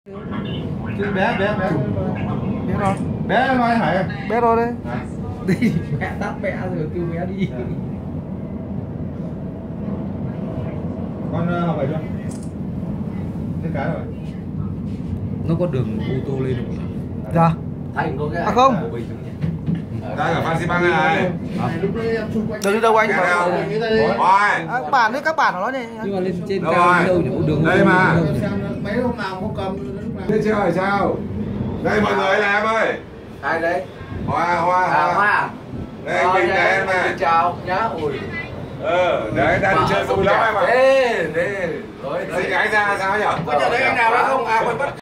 Chứ bé rồi. Bé nói Hải. Bé rồi đấy. Đi mẹ tắt mẹ rồi kêu bé đi. Con học vậy chưa? Thế cái rồi. Nó có đường ô tô lên không? Dạ. Thành có cái không? Đang ở Fanxifang này. Đường đi đâu anh? Rồi. Bản đấy, các bản của nó này. Nhưng mà lên trên cao đâu nhỉ? Đường đây mà. Mấy hôm nào không cầm. Lên chưa hỏi sao? Đây mọi người là em ơi. Ai đấy? Hoa. Đây anh Bình này em này. Chào nhá. Ui. Đấy đang chơi vui lắm em ạ. Đây. Xin cái anh ra sao nhỉ? Có nhận thấy anh nào đó không? À quên mất.